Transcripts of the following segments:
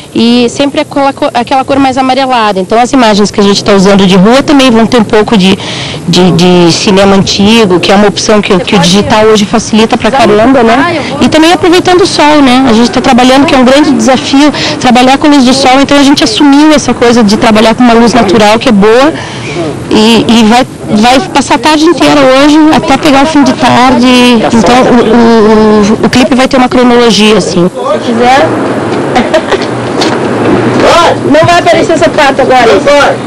e sempre aquela cor mais amarelada. Então as imagens que a gente está usando de rua também vão ter um pouco de cinema antigo, que é uma opção que o digital hoje facilita pra caramba, né? E também aproveitando o sol, né? A gente está trabalhando, que é um grande desafio, trabalhar com luz do sol, então a gente assumiu essa coisa de trabalhar com uma luz natural que é boa e vai passar a tarde inteira hoje até pegar o fim de tarde. Então o clipe vai ter uma cronologia, assim. Se quiser. Não vai aparecer essa parte agora.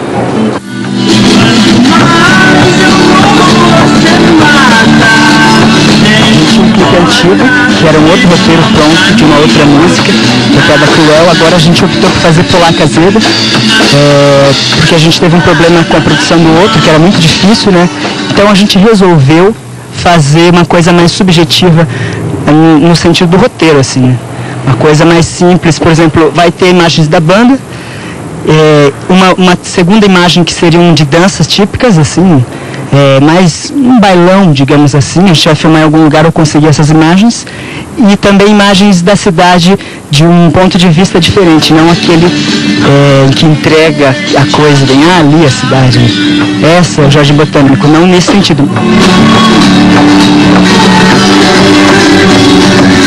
Um clipe antigo, que era um outro roteiro pronto de uma outra música, que é da Cruel. Agora a gente optou por fazer Polaca Azeda, porque a gente teve um problema com a produção do outro, que era muito difícil, né? Então a gente resolveu fazer uma coisa mais subjetiva no sentido do roteiro, assim, né? Uma coisa mais simples. Por exemplo, vai ter imagens da banda, uma segunda imagem que seriam de danças típicas, assim, mais um bailão, digamos assim. A gente vai filmar em algum lugar ou conseguir essas imagens, e também imagens da cidade de um ponto de vista diferente, não aquele que entrega a coisa, bem, ali a cidade, essa é o Jardim Botânico, não nesse sentido.